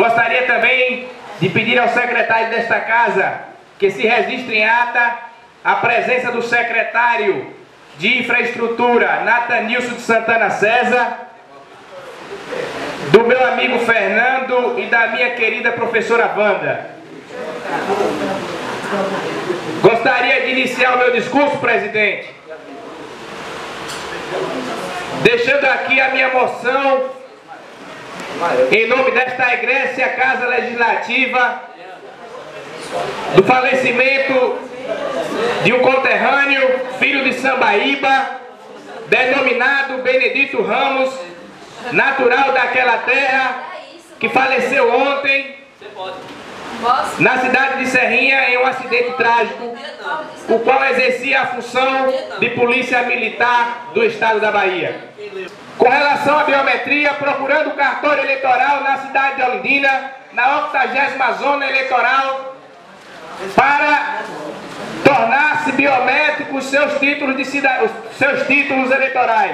Gostaria também de pedir ao secretário desta casa que se registre em ata a presença do secretário de Infraestrutura, Natanilson de Santana César, do meu amigo Fernando e da minha querida professora Wanda. Gostaria de iniciar o meu discurso, presidente, deixando aqui a minha moção em nome desta egrégea Casa Legislativa do falecimento de um conterrâneo, filho de Sambaíba, denominado Benedito Ramos, natural daquela terra, que faleceu ontem na cidade de Serrinha em um acidente trágico, o qual exercia a função de polícia militar do estado da Bahia. Com relação à biometria, procurando o cartório eleitoral na cidade de Olinda, na 80ª zona eleitoral, para tornar-se biométricos seus títulos eleitorais.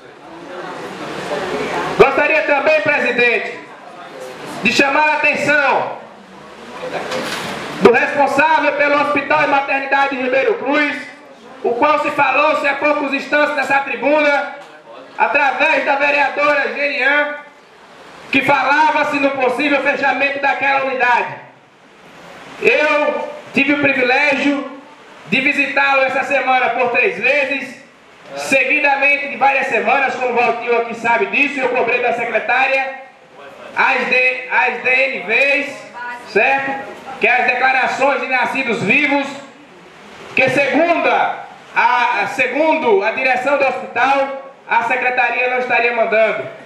Gostaria também, presidente, de chamar a atenção do responsável pelo Hospital e Maternidade de Ribeiro Cruz, o qual se falou-se há poucos instantes nessa tribuna, através da vereadora Gerian, que falava-se no possível fechamento daquela unidade. Eu tive o privilégio de visitá-lo essa semana por 3 vezes, seguidamente de várias semanas, como o Valtinho aqui sabe disso, eu cobrei da secretária as DNVs, certo? Que é as declarações de nascidos vivos, que segundo a direção do hospital, a secretaria não estaria mandando.